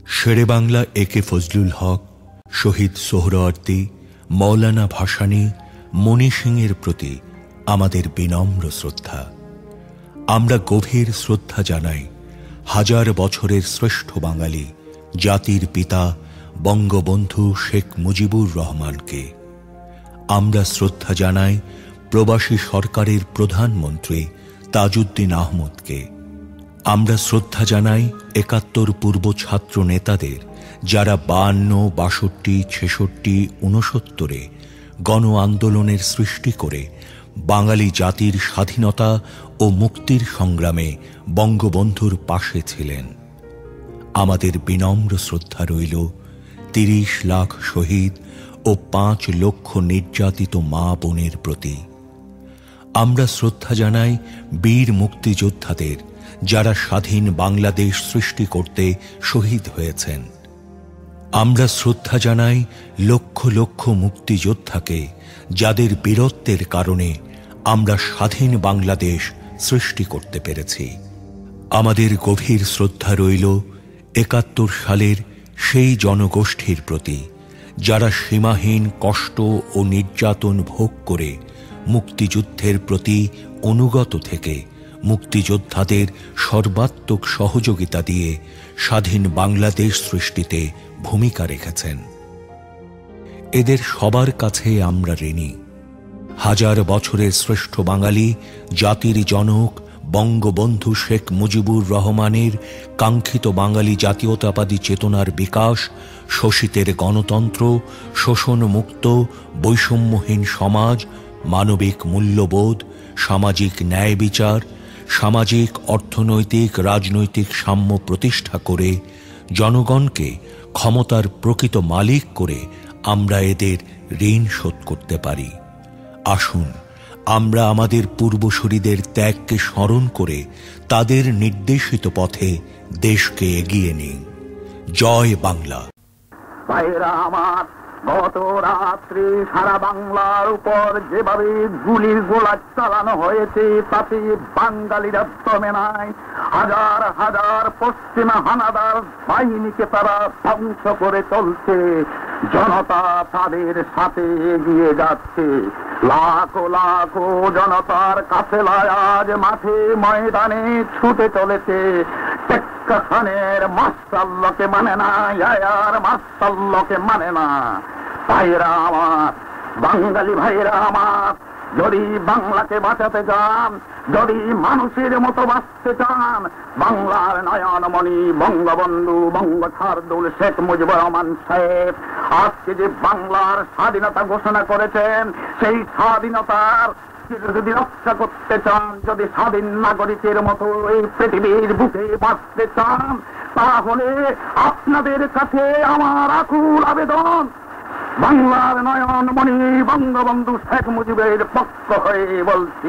শেরে বাংলা একে ফজলুল হক, শহীদ সোহরাওয়ার্দী, মৌলানা ভাসানী, মণি সিংয়ের প্রতি আমাদের বিনম্র শ্রদ্ধা। আমরা গভীর শ্রদ্ধা জানাই হাজার বছরের শ্রেষ্ঠ বাঙালি জাতির পিতা বঙ্গবন্ধু শেখ মুজিবুর রহমানকে। আমরা শ্রদ্ধা জানাই প্রবাসী সরকারের প্রধানমন্ত্রী তাজউদ্দিন আহমদকে। আমরা শ্রদ্ধা জানাই ৭১ পূর্ব ছাত্র নেতাদের, যারা ৫২, ৬২, ৬৬, ৬৯-এ গণ আন্দোলনের সৃষ্টি করে বাঙালি জাতির স্বাধীনতা ও মুক্তির সংগ্রামে বঙ্গবন্ধুর পাশে ছিলেন। আমাদের বিনম্র শ্রদ্ধা রইল ৩০ লাখ শহীদ ও ৫ লক্ষ নির্যাতিত মা বোনের প্রতি। আমরা শ্রদ্ধা জানাই বীর মুক্তিযোদ্ধাদের, যারা স্বাধীন বাংলাদেশ সৃষ্টি করতে শহীদ হয়েছেন। আমরা শ্রদ্ধা জানাই লক্ষ লক্ষ মুক্তিযোদ্ধাকে, যাদের বীরত্বের কারণে আমরা স্বাধীন বাংলাদেশ সৃষ্টি করতে পেরেছি। আমাদের গভীর শ্রদ্ধা রইল ৭১ সালের সেই জনগোষ্ঠীর প্রতি, যারা সীমাহীন কষ্ট ও নির্যাতন ভোগ করে মুক্তিযুদ্ধের প্রতি অনুগত থেকে মুক্তিযোদ্ধাদের সর্বাত্মক সহযোগিতা দিয়ে স্বাধীন বাংলাদেশ সৃষ্টিতে ভূমিকা রেখেছেন। এদের সবার কাছে আমরা ঋণী। হাজার বছরের শ্রেষ্ঠ বাঙালি জাতির জনক বঙ্গবন্ধু শেখ মুজিবুর রহমানের কাঙ্ক্ষিত বাঙালি জাতীয়তাবাদী চেতনার বিকাশ, শোষিতের গণতন্ত্র, শোষণমুক্ত বৈষম্যহীন সমাজ, মানবিক মূল্যবোধ, সামাজিক ন্যায় বিচার, সামাজিক অর্থনৈতিক রাজনৈতিক সাম্য প্রতিষ্ঠা করে জনগণকে ক্ষমতার প্রকৃত মালিক করে আমরা এদের ঋণ শোধ করতে পারি। আসুন আমরা আমাদের পূর্বসূরীদের ত্যাগকে স্মরণ করে তাদের নির্দেশিত পথে দেশকে এগিয়ে নিই। জয় বাংলা। ভাইরা আমার, গত রাত্রি সারা বাংলার উপর যেভাবে গুলির গোলা চালানো হয়েছে, তাতে বাঙালিরা দমে নাই। হাজার হাজার পশ্চিমা হানাদার বাহিনীকে তারা ধ্বংস করে চলছে। জনতা তাদের সাথে এগিয়ে যাচ্ছে। লাখো লাখো জনতার কাছে আজ মাঠে ময়দানে ছুটে চলেছে। টেক্কা খানের মাশাআল্লাহকে মানে না, ইয়ার মাশাআল্লাহকে মানে না। ভাইরা আমার, বাঙালি ভাইরা আমার, যদি বাংলাকে বাঁচাতে চান, যদি মানুষের মতো বাঁচতে চান, বাংলার নয়নমণি বঙ্গবন্ধু বঙ্গবন্ধু শেখ মুজিবুর রহমান সাহেব আজকে যে বাংলার স্বাধীনতা ঘোষণা করেছেন, সেই স্বাধীনতার যদি রক্ষা করতে চান, যদি স্বাধীন নাগরিকের মতো এই পৃথিবীর বুকে বাঁচতে চান, তাহলে আপনাদের কাছে আমার আকুল আবেদন, বাংলার নয়নমণি বঙ্গবন্ধু শেখ মুজিবের পক্ষ হয়ে বলছি,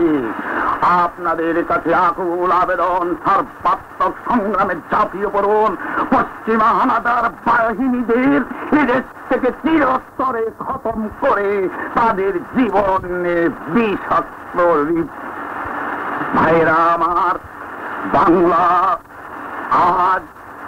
আপনাদের কাছে আকুল আবেদন, সর্বাত্মক সংগ্রামে ঝাঁপিয়ে পড়ুন। পশ্চিমা হানাদার বাহিনীদের এদেশ থেকে চিরস্তরে খতম করে তাদের জীবনে বিষাক্ত। ভাইরা আমার, বাংলা আজ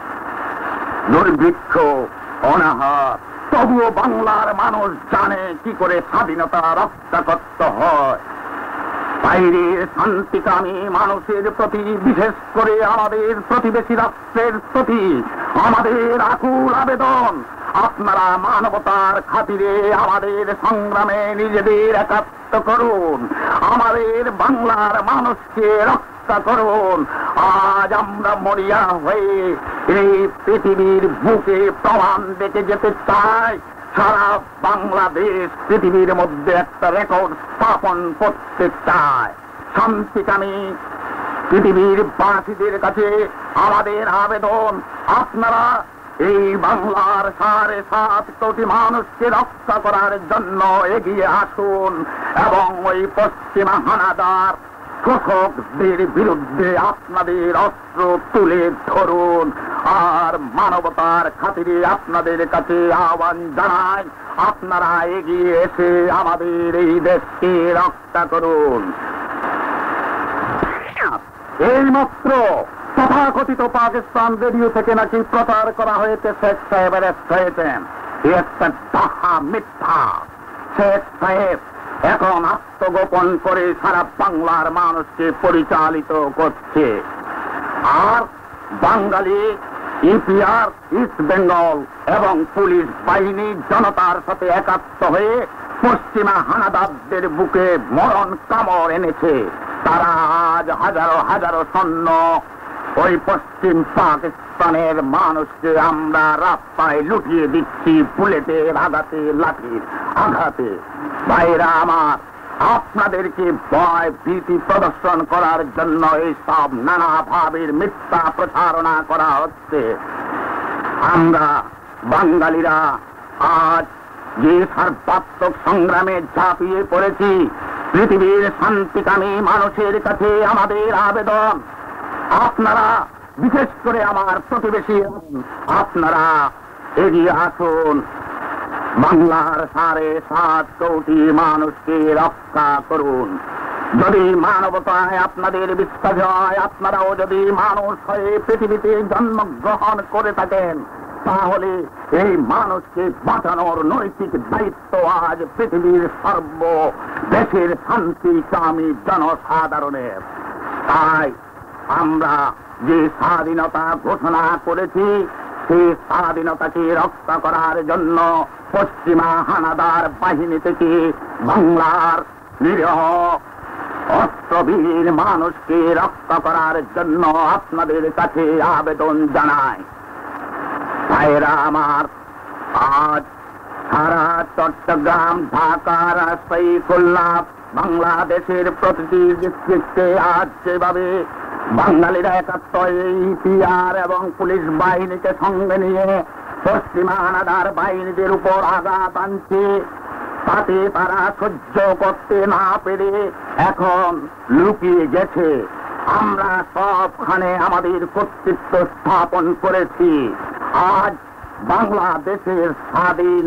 দুর্ভিক্ষ, অনাহার, তবুও বাংলার মানুষ জানে কি করে স্বাধীনতা রক্ষা করতে হয়। বাইরের শান্তিকামী মানুষের প্রতি, বিশেষ করে আমাদের প্রতিবেশী রাষ্ট্রের প্রতি আমাদের আকুল আবেদন, আপনারা মানবতার খাতিরে আমাদের সংগ্রামে নিজেদের একাত্ম করুন, আমাদের বাংলার মানুষকে রক্ষা করুন। আজ আমরা মরিয়া হয়ে এই পৃথিবীর বুকে প্রমাণ দেখে যেতে চাই, সারা বাংলাদেশ পৃথিবীর মধ্যে একটা রেকর্ড স্থাপন করতে চায়। শান্তিকামী পৃথিবীর বাসীদের কাছে আমাদের আবেদন, আপনারা এই বাংলার ৭.৫ কোটি মানুষকে রক্ষা করার জন্য এগিয়ে আসুন এবং ওই পশ্চিমা হানাদার শোষকদের বিরুদ্ধে আপনাদের অস্ত্র তুলে ধরুন। আর মানবতার খাতিরে আপনাদের কাছে আহ্বান জানাই, আপনারা এগিয়ে এসে আমাদের এই দেশকে রক্ষা করুন। এইমাত্র তথা তথাকথিত পাকিস্তান রেডিও থেকে নাকি প্রচার করা হয়েছে শেখ সাহেব অ্যারেস্ট হয়েছেন, একটা ডাহা মিথ্যা। শেখ সাহেব এখন আত্মগোপন করে সারা বাংলার মানুষকে পরিচালিত করছে। আর বাঙালি ইপিআর, ইস্ট বেঙ্গল এবং পুলিশ বাহিনী জনতার সাথে একাত্ম হয়ে পশ্চিমা হানাদারদের বুকে মরণ কামড় এনেছে। তারা আজ হাজারো হাজারো সৈন্য ওই পশ্চিম পাকিস্তানের মানুষকে আমরা রাস্তায় লুটিয়ে দিচ্ছি বুলেটের আঘাতে, লাঠির আঘাতে। ভাইরা আমার, আপনাদেরকে ভয় ভীতি প্রদর্শন করার জন্য এই সব নানা ভাবের মিথ্যা প্রচারণা করা হচ্ছে। আমরা বাঙালিরা আজ যে সর্বাত্মক সংগ্রামে ঝাঁপিয়ে পড়েছি, পৃথিবীর শান্তিকামী মানুষের কাছে আমাদের আবেদন, আপনারা বিশেষ করে আমার প্রতিবেশী আপনারা এগিয়ে আসুন, বাংলার 7.5 কোটি মানুষকে রক্ষা করুন। যদি মানবতায় আপনাদের বিশ্বাস হয়, আপনারাও যদি মানুষ হয়ে পৃথিবীতে জন্মগ্রহণ করে থাকেন, তাহলে এই মানুষকে বাঁচানোর নৈতিক দায়িত্ব আজ পৃথিবীর সর্ব দেশের শান্তিকামী জনসাধারণের। তাই আমরা যে স্বাধীনতা ঘোষণা করেছি, সেই স্বাধীনতাকে রক্ষা করার জন্য পশ্চিমা হানাদার বাহিনী থেকে বাংলার নিরীহ অস্ত্রবীর মানুষকে রক্ষা করার জন্য আপনাদের কাছে আবেদন জানাই। ভাইরা আমার, আজ সারা চট্টগ্রাম, ঢাকা, রাজশাহী, খুলনা, বাংলাদেশের প্রতিটি ডিস্ট্রিক্টে আজ যেভাবে বাঙালিরা একাত্ম ইপিআর এবং পুলিশ বাহিনীকে সঙ্গে নিয়ে পশ্চিমা হানাদার বাহিনীদের উপর আঘাত আনছে, তাতে তারা সহ্য করতে না পেরে এখন লুকিয়ে গেছে। আমরা সবখানে আমাদের কর্তৃত্ব স্থাপন করেছি। আজ বাংলাদেশের স্বাধীন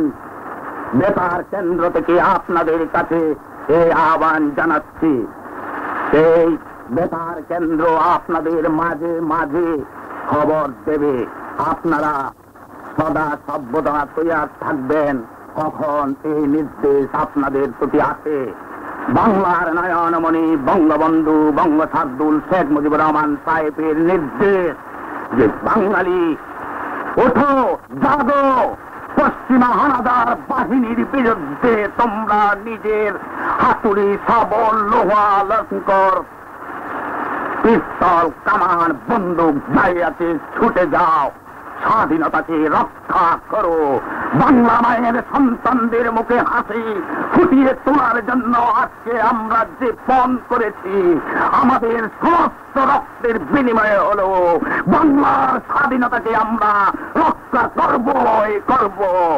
বেতার কেন্দ্র থেকে আপনাদের কাছে এই আহ্বান জানাচ্ছি। এই বেতার কেন্দ্র আপনাদের মাঝে মাঝে খবর দেবে। আপনারা সদা সভ্যতা তৈয়ার থাকবেন কখন এই নির্দেশ আপনাদের প্রতি আসে। বাংলার নয়নমণি বঙ্গবন্ধু বঙ্গবন্ধু শেখ মুজিবুর রহমান সাহেবের নির্দেশ যে বাঙালি ওঠো, জাগো, পশ্চিমা হানাদার বাহিনীর বিরুদ্ধে তোমরা নিজের হাতুড়ি, শাবল, লোহা, লস্কর, পিস্তল, কামান, বন্দুক যাই আছে ছুটে যাও, স্বাধীনতাকে রক্ষা করো। বাংলা মায়ের সন্তানদের মুখে হাসি ফুটিয়ে তোলার জন্য আজকে আমরা যে পণ করেছি, আমাদের সমস্ত রক্তের বিনিময়ে হলো বাংলার স্বাধীনতাকে আমরা রক্ষা করবই করব।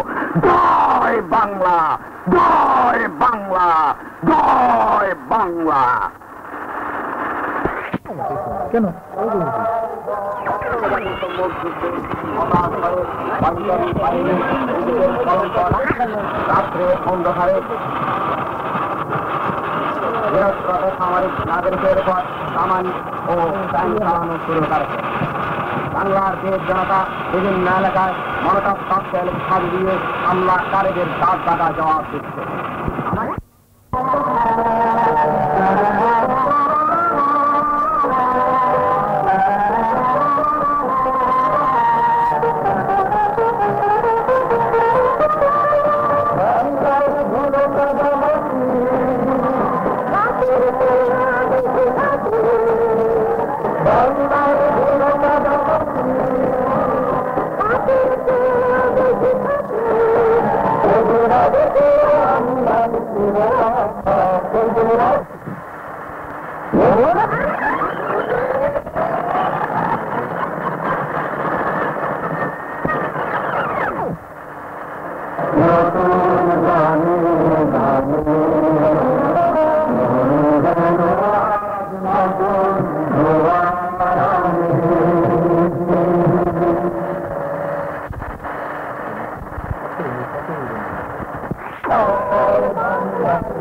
জয় বাংলা, জয় বাংলা, জয় বাংলা। কেন রাত্রে অন্ধকারে সামরিক নাগরিকের উপর কামান ও ট্যাঙ্ক চালানো শুরু করেছে। বাংলার দেশ জনতা বিভিন্ন এলাকায় মনোতাপ ককটেল ছাড়ি দিয়ে হামলাকারীদের দাঁত কাটা জবাব দিচ্ছে।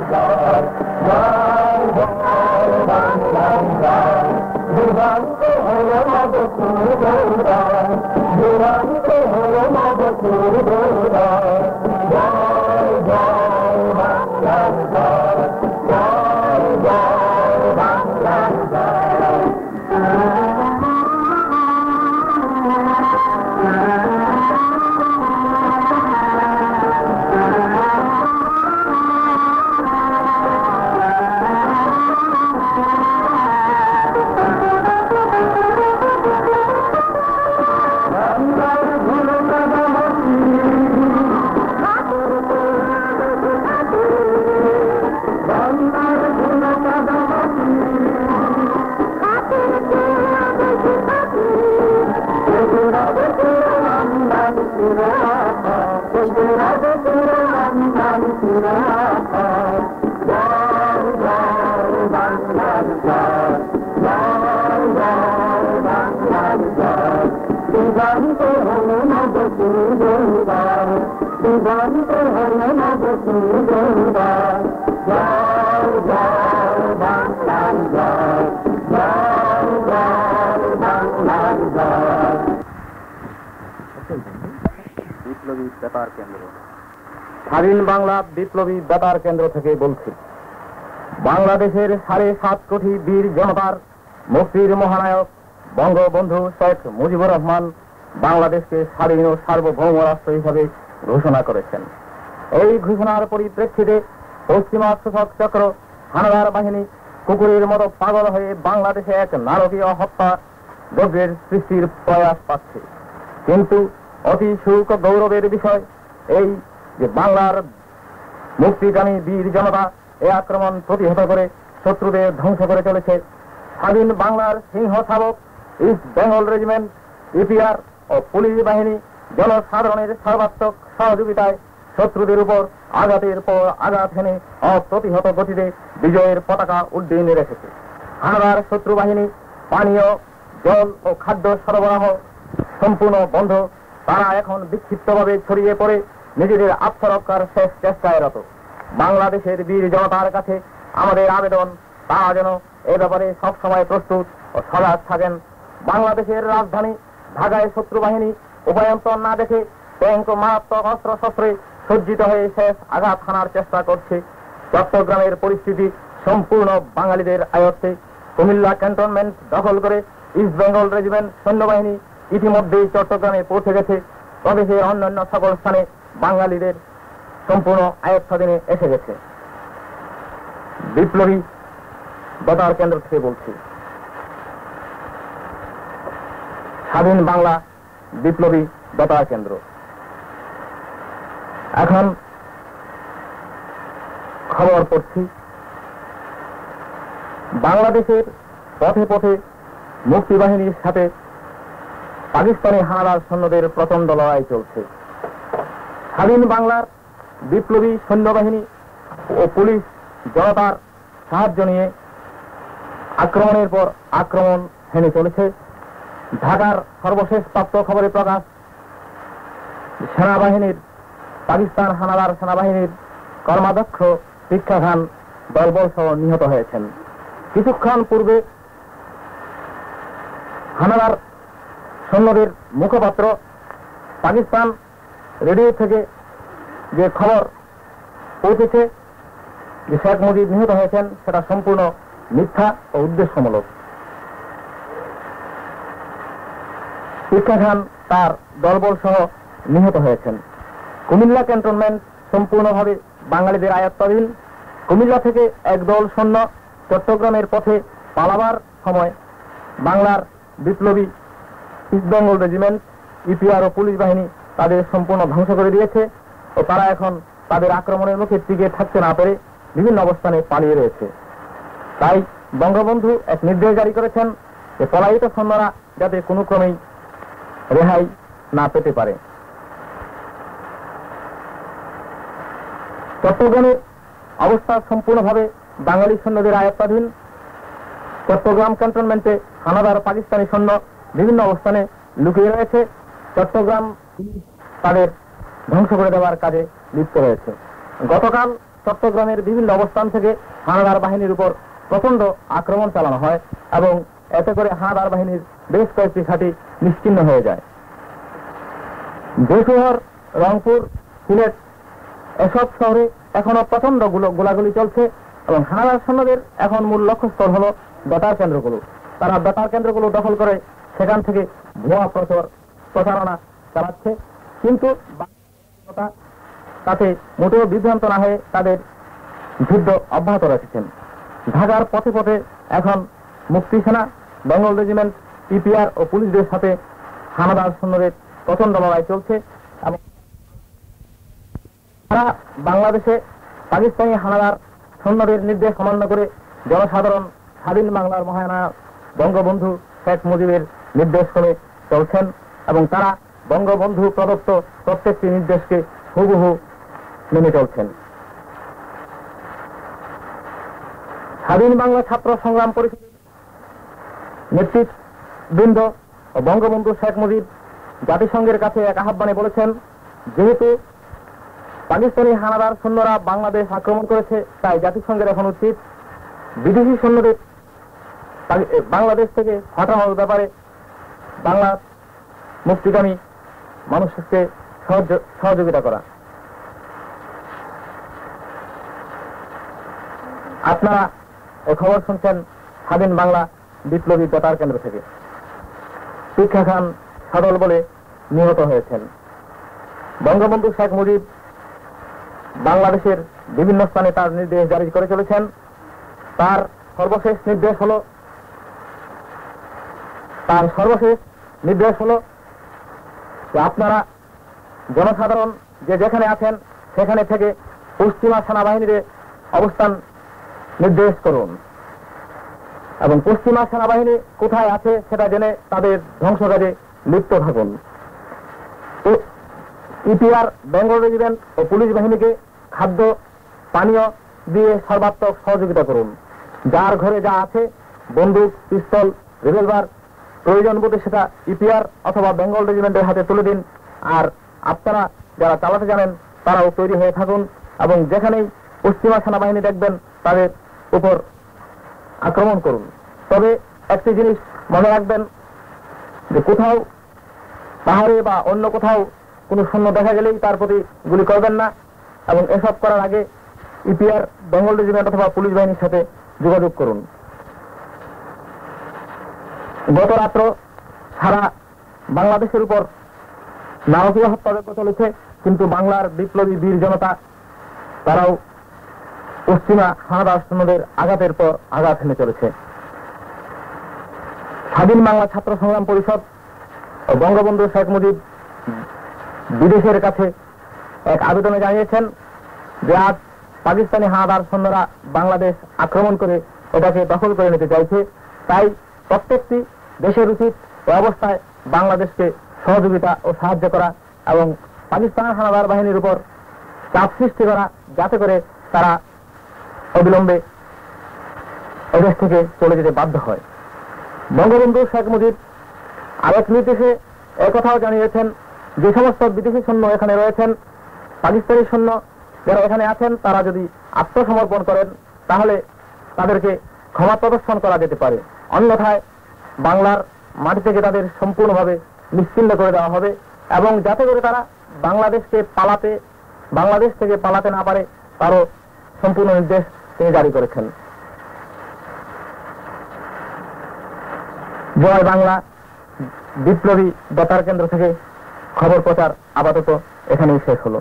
Bye. বিপ্লবী বেতার কেন্দ্র, স্বাধীন বাংলা বিপ্লবী বেতার কেন্দ্র থেকে বলছি। বাংলাদেশের 7.5 কোটি বীর জনতার মুক্তির মহানায়ক বঙ্গবন্ধু শেখ মুজিবুর রহমান বাংলাদেশকে স্বাধীন ও সার্বভৌম রাষ্ট্র হিসাবে ঘোষণা করেছেন। এই ঘোষণার পরিপ্রেক্ষিতে পশ্চিমা শোষক চক্র হানাদার বাহিনী কুকুরের মতো পাগল হয়ে বাংলাদেশে এক নারকীয় হত্যা যজ্ঞের সৃষ্টির প্রয়াস পাচ্ছে। কিন্তু অতি সুখ গৌরবের বিষয় এই যে বাংলার মুক্তিকামী বীর জনতা এই আক্রমণ প্রতিহত করে শত্রুদের ধ্বংস করে চলেছে। স্বাধীন বাংলার সিংহ শাবক ইস্ট বেঙ্গল রেজিমেন্ট, ইপিআর ও পুলিশ বাহিনী জনসাধারণের সর্বাত্মক সহযোগিতায় শত্রুদের উপর আঘাতের পর আঘাত হেনে অপ্রতিহত গতিতে বিজয়ের পতাকা উড্ডীনে রেখেছে। হানাদার শত্রু বাহিনী পানীয় জল ও খাদ্য সরবরাহ সম্পূর্ণ বন্ধ। তারা এখন বিক্ষিপ্তভাবে ছড়িয়ে পড়ে নিজেদের আত্মরক্ষার শেষ চেষ্টায় রত। বাংলাদেশের বীর জনতার কাছে আমাদের আবেদন, তারা যেন এ ব্যাপারে সবসময় প্রস্তুত ও সজাগ থাকেন। বাংলাদেশের রাজধানী ঢাকায় শত্রু বাহিনী উপায়ন্তর না দেখে ট্যাঙ্ক ও মারাত্মক অস্ত্র শস্ত্রে সজ্জিত হয়ে শেষ আঘাত হানার চেষ্টা করছে। চট্টগ্রামের পরিস্থিতি সম্পূর্ণ বাঙালিদের আয়ত্তে। কুমিল্লা ক্যান্টনমেন্ট দখল করে ইস্ট বেঙ্গল রেজিমেন্ট সৈন্যবাহিনী ইতিমধ্যেই চট্টগ্রামে পৌঁছে গেছে। প্রদেশের অন্যান্য সকল স্থানে বাঙালিদের সম্পূর্ণ আয়ত্তাধীনে এসে গেছে। বিপ্লবী বেতার কেন্দ্র থেকে বলছি, স্বাধীন বাংলা বিপ্লবী বেতার কেন্দ্র। এখন খবর পড়ছি, বাংলাদেশের পথে পথে মুক্তিবাহিনীর সাথে পাকিস্তানি হানাদার সৈন্যদের প্রচন্ড লড়াই চলছে। স্বাধীন বাংলার বিপ্লবী সৈন্যবাহিনী ও পুলিশ জনতার সাহায্য নিয়ে আক্রমণের পর আক্রমণ হেনে চলেছে। ঢাকার সর্বশেষ প্রাপ্ত খবরে প্রকাশ, সেনাবাহিনীর পাকিস্তান হানাদার সেনাবাহিনীর কর্মাধ্যক্ষ ভিক্ষা খান দলবল সহ নিহত হয়েছেন। কিছুক্ষণ পূর্বে হানাদার সৈন্যদের মুখপাত্র পাকিস্তান রেডিও থেকে যে খবর পৌঁছেছে যে শেখ মুজিব নিহত হয়েছেন, সেটা সম্পূর্ণ মিথ্যা ও উদ্দেশ্যমূলক। ভিক্ষা খান তার দলবল সহ নিহত হয়েছেন। কুমিল্লা ক্যান্টনমেন্ট সম্পূর্ণভাবে বাঙালিদের আয়ত্তাধীন। কুমিল্লা থেকে একদল সৈন্য চট্টগ্রামের পথে পালাবার সময় বাংলার বিপ্লবী ইস্ট বেঙ্গল রেজিমেন্ট, ইপিআর ও পুলিশ বাহিনী তাদের সম্পূর্ণ ধ্বংস করে দিয়েছে ও তারা এখন তাদের আক্রমণের মুখে টিকে থাকতে না পেরে বিভিন্ন অবস্থানে পালিয়ে রয়েছে। তাই বঙ্গবন্ধু এক নির্দেশ জারি করেছেন যে পলায়িত সৈন্যরা যাতে কোনো ক্রমেই রেহাই না পেতে পারে। চট্টগ্রামের অবস্থা সম্পূর্ণভাবে বাঙালি সৈন্যদের আয়ত্তাধীন। চট্টগ্রাম ক্যান্টনমেন্টে হানাদার পাকিস্তানি সৈন্য বিভিন্ন অবস্থানে লুকিয়ে রয়েছে। চট্টগ্রাম তাদের ধ্বংস করে দেওয়ার কাজে লিপ্ত রয়েছে। গতকাল চট্টগ্রামের বিভিন্ন অবস্থান থেকে হানাদার বাহিনীর উপর প্রচন্ড আক্রমণ চালানো হয় এবং এতে করে হানাদার বাহিনীর বেশ কয়েকটি ঘাঁটি নিশ্চিহ্ন হয়ে যায়। দেশহর, রংপুর, সিলেট এসব শহরে এখনো প্রচন্ড গোলাগুলি চলছে এবং হানাদার সৈন্যদের এখন মূল লক্ষ্যস্থল হলো বেতার কেন্দ্রগুলো। তারা বেতার কেন্দ্রগুলো দখল করে সেখান থেকে ভুয়া প্রচারণা চালাচ্ছে, কিন্তু তাতে মোটেও বিভ্রান্ত না হয়ে তাদের যুদ্ধ অব্যাহত রেখেছেন। ঢাকার পথে পথে এখন মুক্তি সেনা, বেঙ্গল রেজিমেন্ট, ইপিআর ও পুলিশদের সাথে হানাদার সৈন্যদের প্রচন্ড লড়াই চলছে এবং তারা বাংলাদেশে পাকিস্তানি হানাদার সৈন্যদের নির্দেশ অমান্য করে জনসাধারণ স্বাধীন বাংলার মহানায়ক বঙ্গবন্ধু শেখ মুজিবের নির্দেশ করে চলছেন এবং তারা বঙ্গবন্ধু প্রদত্ত প্রত্যেকটি নির্দেশকে হুবহু মেনে চলছেন। স্বাধীন বাংলা ছাত্র সংগ্রাম পরিষদের নেতৃবৃন্দ ও বঙ্গবন্ধু শেখ মুজিব জাতিসংঘের কাছে এক আহ্বানে বলেছেন, যেহেতু পাকিস্তানি হানাদার সৈন্যরা বাংলাদেশ আক্রমণ করেছে, তাই জাতিসংঘের এখন উচিত বিদেশি সৈন্যদের বাংলাদেশ থেকে হটানোর ব্যাপারে বাংলা মুক্তিগামী মানুষকে সহযোগিতা করা। আপনারা এই খবর শুনছেন স্বাধীন বাংলা বিপ্লবী বেতার কেন্দ্র থেকে। শিক্ষা খান সদল বলে নিহত হয়েছেন। বঙ্গবন্ধু শেখ মুজিব বাংলাদেশের বিভিন্ন স্থানে তার নির্দেশ জারি করে চলেছেন। তার সর্বশেষ নির্দেশ হলো যে আপনারা জনসাধারণ যে যেখানে আছেন সেখানে থেকে পশ্চিমা সেনাবাহিনীর অবস্থান নির্দেশ করুন এবং পশ্চিমা সেনাবাহিনী কোথায় আছে সেটা জেনে তাদের ধ্বংস কাজে লিপ্ত থাকুন। ইপিআর, বেঙ্গল রেজিমেন্ট ও পুলিশ বাহিনীকে খাদ্য পানীয় দিয়ে সর্বাত্মক সহযোগিতা করুন। যার ঘরে যা আছে, বন্দুক, পিস্তল, রিভলভার, প্রয়োজন বোধে সেটা ইপিআর অথবা বেঙ্গল রেজিমেন্টের হাতে তুলে দিন। আর আপনারা যারা চালাতে জানেন তারাও তৈরি হয়ে থাকুন এবং যেখানেই পশ্চিমা সেনাবাহিনী দেখবেন তাদের উপর আক্রমণ করুন। তবে একটি জিনিস মনে রাখবেন যে কোথাও পাহাড়ে বা অন্য কোথাও কোনো সৈন্য দেখা গেলেই তার প্রতি গুলি করবেন না এবং এসব করার আগে ইপিআর, বেঙ্গল রেজিমেন্ট অথবা পুলিশ বাহিনীর সাথে যোগাযোগ করুন। গত রাত্র সারা বাংলাদেশের উপর নারকীয় হত্যাযজ্ঞ চলেছে, কিন্তু বাংলার বিপ্লবী বীর জনতা তারাও পশ্চিমা হানাদার সৈন্যদের আঘাতের পর আঘাত হেনে চলেছে। স্বাধীন বাংলা ছাত্র সংগ্রাম পরিষদ ও বঙ্গবন্ধু শেখ মুজিব বিদেশের কাছে এক আবেদনে জানিয়েছেন যে আজ পাকিস্তানি হানাদার সৈন্যরা বাংলাদেশ আক্রমণ করে এটাকে দখল করে নিতে চাইছে। তাই প্রত্যেকটি দেশের উচিত এ অবস্থায় বাংলাদেশকে সহযোগিতা ও সাহায্য করা এবং পাকিস্তান হানাদার বাহিনীর উপর চাপ সৃষ্টি করা, যাতে করে তারা অবিলম্বে এদেশ থেকে চলে যেতে বাধ্য হয়। বঙ্গবন্ধু শেখ মুজিব আরেক নির্দেশে একথাও জানিয়েছেন, যে সমস্ত বিদেশি সৈন্য এখানে রয়েছেন, পাকিস্তানি সৈন্য যারা এখানে আছেন, তারা যদি আত্মসমর্পণ করেন তাহলে তাদেরকে ক্ষমা প্রদর্শন করা যেতে পারে, অন্যথায় বাংলার মাটি থেকে তাদের সম্পূর্ণভাবে নিশ্চিহ্ন করে দেওয়া হবে এবং যাতে করে তারা বাংলাদেশ থেকে পালাতে না পারে তারও সম্পূর্ণ নির্দেশ তিনি জারি করেছেন। জয় বাংলা বিপ্লবী বেতার কেন্দ্র থেকে খবর প্রচার আপাতত এখানেই শেষ হলো।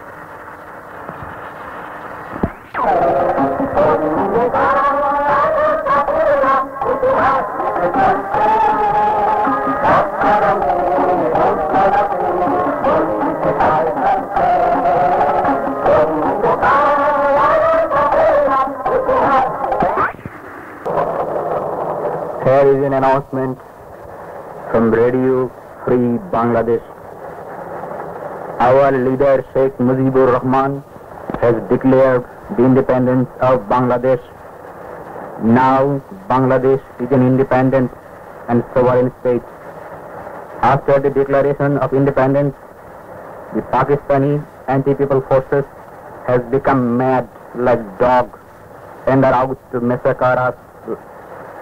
Here is an announcement from Radio Free Bangladesh. Our leader Sheikh Mujibur Rahman has declared the independence of Bangladesh. Now Bangladesh is an independent and sovereign state. After the declaration of independence, the Pakistani anti-people forces has become mad like dogs and are out to massacre us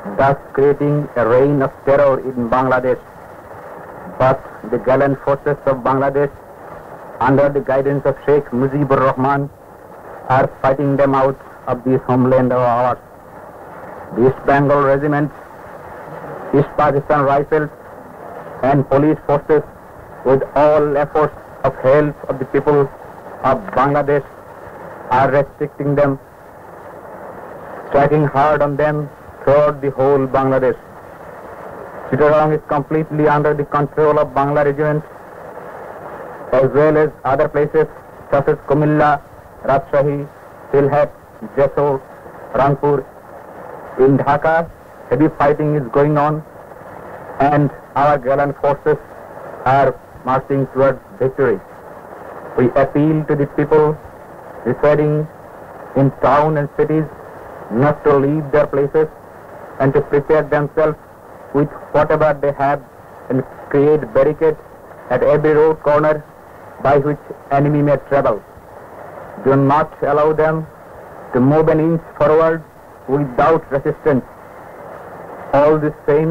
thus creating a reign of terror in Bangladesh. But the gallant forces of Bangladesh, under the guidance of Sheikh Mujibur Rahman, are fighting them out of this homeland of ours. The East Bengal Regiment, East Pakistan Rifles, and police forces, with all efforts of help of the people of Bangladesh, are restricting them, striking hard on them throughout the whole Bangladesh. Chittagong is completely under the control of Bangla Regiment, as well as other places such as Kumilla, Rajshahi, Sylhet, Jessore, Rangpur. In Dhaka, heavy fighting is going on, and our gallant forces are marching towards victory. We appeal to the people residing in town and cities not to leave their places and to prepare themselves with whatever they have and create barricades at every road corner by which enemy may travel. Do not allow them to move an inch forward without resistance. All the same,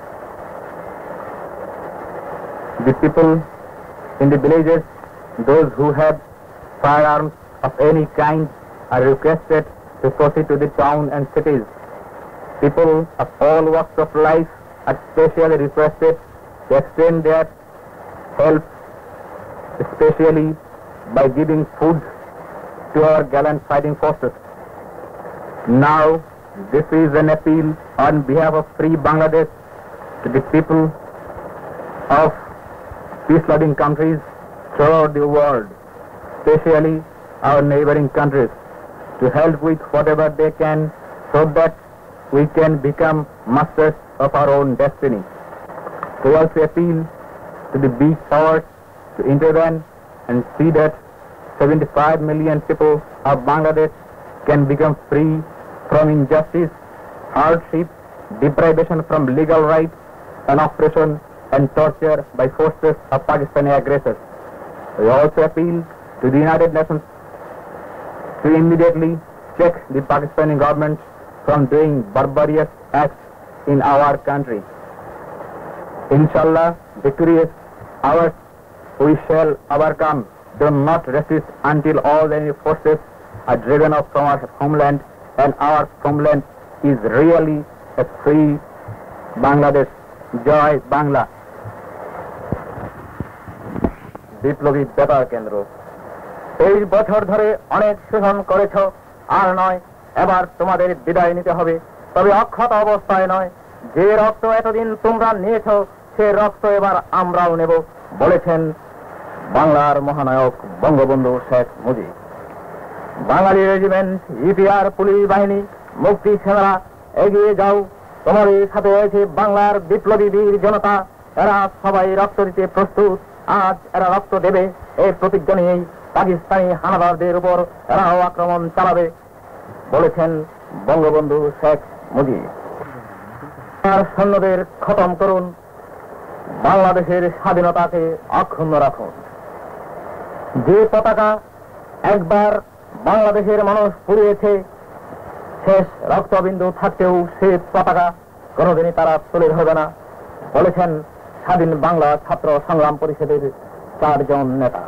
the people in the villages, those who have firearms of any kind, are requested to proceed to the town and cities. People of all walks of life are specially requested to extend their help, especially by giving food to our gallant fighting forces. Now, this is an appeal on behalf of free Bangladesh to the people of peace-loving countries throughout the world, especially our neighboring countries, to help with whatever they can so that we can become masters of our own destiny. We also appeal to the big powers to intervene and see that 75 million people of Bangladesh can become free from injustice, hardship, deprivation from legal rights, and oppression and torture by forces of Pakistani aggressors. We also appeal to the United Nations to immediately check the Pakistani government from doing barbarous acts in our country. Inshallah, victory is ours. We shall overcome. Do not resist until all enemy forces are driven off from our homeland, and our homeland is really a free Bangladesh. Joy Bangla. বিপ্লবী বেতার কেন্দ্র। এই বছর ধরে অনেক শোষণ করেছ, আর নয়, এবার তোমাদের বিদায় নিতে হবে, তবে অক্ষত অবস্থায় নয়। যে রক্ত এতদিন তোমরা নিয়েছ, সে রক্ত এবার আমরাও নেব, বলেছেন বাংলার মহানায়ক Bangabandhu Sheikh Mujib. Bengali Regiment, EPR police বাহিনী, মুক্তি সেনারা, এগিয়ে যাও, তোমাদের সাথে রয়েছে বাংলার বিপ্লবী বীর জনতা। এরা সবাই রক্ত দিতে প্রস্তুত। আজ এরা রক্ত দেবে, এই প্রতিজ্ঞা নিয়েই পাকিস্তানি হানাদারদের উপর এরাও আক্রমণ চালাবে, বলেছেন বঙ্গবন্ধু শেখ মুজিব। আর সৈন্যদের খতম করুন, বাংলাদেশের স্বাধীনতাকে অক্ষুণ্ণ রাখুন। যে পতাকা একবার বাংলাদেশের মানুষ পুড়িয়েছে, শেষ রক্তবিন্দু থাকতেও সে পতাকা কোনোদিনই তারা তুলে ধরবে না, বলেছেন স্বাধীন বাংলা ছাত্র সংগ্রাম পরিষদের 4 জন নেতা।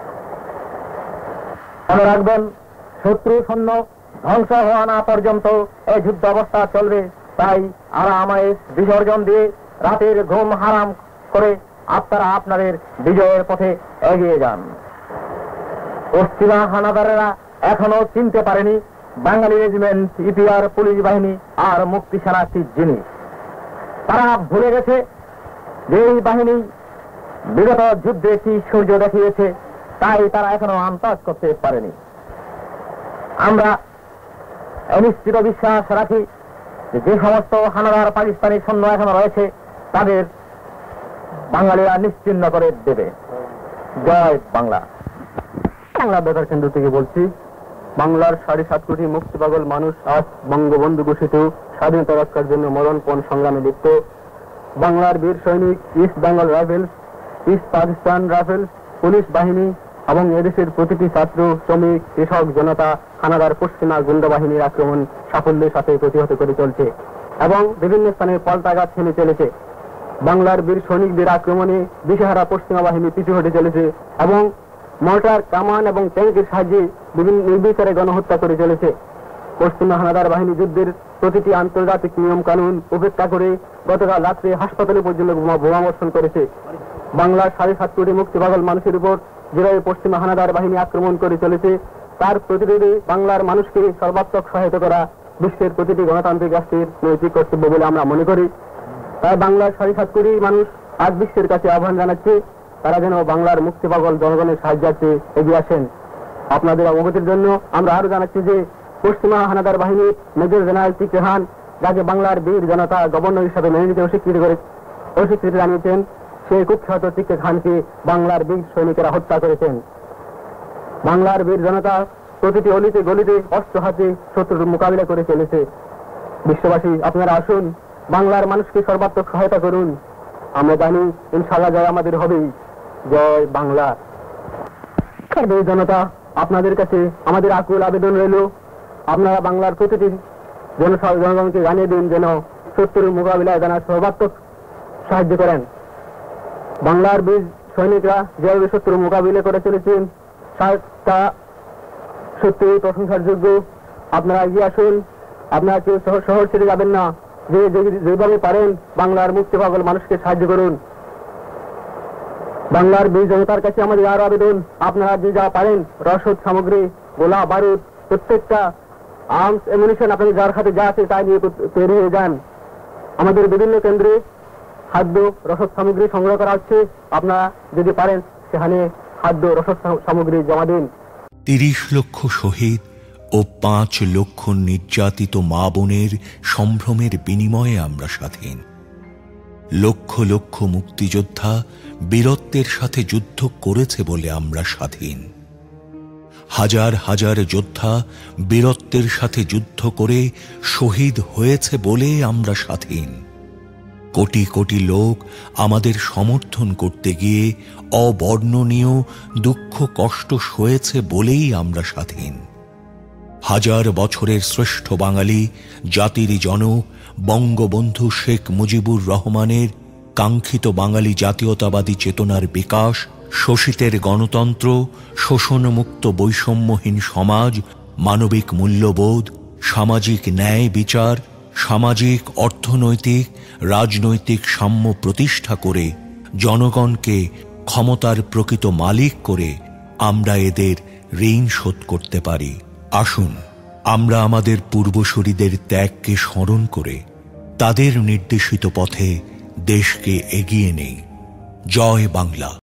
মনে রাখবেন, শত্রু সৈন্য ধ্বংস হওয়া না পর্যন্ত এই যুদ্ধ অবস্থা চলবে। তাই আরামায়েশ বিসর্জন দিয়ে রাতের ঘুম হারাম করে আপনারা আপনাদের বিজয়ের পথে এগিয়ে যান। পশ্চিমা হানাদারেরা এখনো চিনতে পারেনি বাঙালি রেজিমেন্ট, ইপিআর পুলিশ বাহিনী আর মুক্তি সেনা কি জিনিস। তারা ভুলে গেছে যে এই বাহিনী বিগত যুদ্ধে কি সূর্য দেখিয়েছে, তাই তারা এখনো আন্দাজ করতে পারেনি। আমরা নিশ্চিত বিশ্বাস রাখি যে সমস্ত হানাদার পাকিস্তানি সৈন্য এখনো রয়েছে, তাদের বাঙালিরা নিশ্চিহ্ন করে দেবে। জয় বাংলা। বাংলা বেতার কেন্দ্র থেকে বলছি। বাংলার 7.5 কোটি মুক্তি পাগল মানুষ আজ বঙ্গবন্ধু ঘোষিত স্বাধীনতা রক্ষার জন্য মরণপণ সংগ্রামে লিপ্ত। বাংলার বীর সৈনিক, East Bengal Rifles, East Pakistan Rifles, police বাহিনী এবং এদেশের প্রতিটি ছাত্র, শ্রমিক, কৃষক জনতা হানাদার পশ্চিমা গুন্ডা বাহিনীর আক্রমণ সাফল্যের সাথে প্রতিহত করে চলছে। এবং বিভিন্ন স্থানে পাল্টাঘাত ছেলে চলেছে। বাংলার বীর সৈনিকদের আক্রমণে দিশেহারা পশ্চিমা বাহিনী পিছু হটে চলেছে এবং মর্টার, কামান এবং ট্যাঙ্কের সাহায্যে বিভিন্ন নির্বিচারে গণহত্যা করে চলেছে। পশ্চিমা হানাদার বাহিনী যুদ্ধের প্রতিটি আন্তর্জাতিক নিয়ম কানুন উপেক্ষা করে গতকাল রাত্রে হাসপাতালে পর্যন্ত বোমাবর্ষণ করেছে। বাংলার 7.5 কোটি মুক্তিপাগল মানুষের উপর যেভাবে পশ্চিমা হানাদার বাহিনী আক্রমণ করে চলেছে তার প্রতিরোধে বাংলার মানুষকে সর্বাত্মক সহায়তা করা বিশ্বের প্রতিটি গণতান্ত্রিক রাষ্ট্রের নৈতিক কর্তব্য বলে আমরা মনে করি। তাই বাংলার 7.5 কোটি মানুষ আজ বিশ্বের কাছে আহ্বান জানাচ্ছে তারা যেন বাংলার মুক্তিপাগল জনগণের সাহায্যার্থে এগিয়ে আসেন। আপনাদের অবগতির জন্য আমরা আরো জানাচ্ছি যে পশ্চিমা হানাদার বাহিনীর মেজর জেনারেল টি কে খান, যাকে বাংলার বীর জনতা গভর্নর হিসাবে মেনে নিতে অস্বীকৃতি জানিয়েছেন, সেই কুখ্যাত টি কে খানকে বাংলার বীর সৈনিকেরা হত্যা করেছেন। বাংলার বীর জনতা প্রতিটি অলিতে গলিতে অস্ত্র হাতে শত্রুর মোকাবিলা করে চলেছে। বিশ্ববাসী, আপনারা আসুন, বাংলার মানুষকে সর্বাত্মক সহায়তা করুন। আমরা জানি ইনশাআল্লাহ জয় আমাদের হবেই। জয় বাংলা। বীর জনতা, আপনাদের কাছে আমাদের আকুল আবেদন রইল, আপনারা বাংলার প্রতিটি জনগণকে জানিয়ে দিন যেন শত্রুর মোকাবিলায় যেন সর্বাত্মক সাহায্য করেন। বাংলার বীর সৈনিকরা যেভাবে শত্রুর মোকাবিলা করে চলেছেন তা সত্যি প্রশংসার যোগ্য। আপনারা এগিয়ে আসুন, আপনারা কেউ শহর ছেড়ে যাবেন না, যেভাবে পারেন বাংলার মুক্তিপাগল মানুষকে সাহায্য করুন। বাংলার বীর জনতার কাছে আমাদের আরো আবেদন, আপনারা যে যা পারেন রসদ সামগ্রী, গোলা বারুদ, প্রত্যেকটা আর্মস অ্যামুনিশন আপনাদের যার হাতে যা আছে তাই নিয়ে তৈরি হয়ে যান। আমাদের বিভিন্ন কেন্দ্রে খাদ্য রসদ সামগ্রী সংগ্রহ করা হচ্ছে, আপনারা যদি পারেন সেখানে খাদ্য রসদ সামগ্রী জমা দিন। 30 লক্ষ শহীদ ও 5 লক্ষ নির্যাতিত মা বোনের সম্ভ্রমের বিনিময়ে আমরা স্বাধীন। লক্ষ লক্ষ মুক্তিযোদ্ধা বীরত্বের সাথে যুদ্ধ করেছে বলে আমরা স্বাধীন। হাজার হাজার যোদ্ধা বীরত্বের সাথে যুদ্ধ করে শহীদ হয়েছে বলে আমরা স্বাধীন। কোটি কোটি লোক আমাদের সমর্থন করতে গিয়ে অবর্ণনীয় দুঃখ কষ্ট সয়েছে বলেই আমরা স্বাধীন। হাজার বছরের শ্রেষ্ঠ বাঙালি জাতির জনক বঙ্গবন্ধু শেখ মুজিবুর রহমানের কাঙ্ক্ষিত বাঙালি জাতীয়তাবাদী চেতনার বিকাশ, শোষিতের গণতন্ত্র, শোষণমুক্ত বৈষম্যহীন সমাজ, মানবিক মূল্যবোধ, সামাজিক ন্যায় বিচার, সামাজিক অর্থনৈতিক রাজনৈতিক সাম্য প্রতিষ্ঠা করে জনগণকে ক্ষমতার প্রকৃত মালিক করে আমরা এদের ঋণ শোধ করতে পারি। আসুন আমরা আমাদের পূর্বসূরীদের ত্যাগকে স্মরণ করে তাদের নির্দেশিত পথে দেশকে এগিয়ে নেই। জয় বাংলা।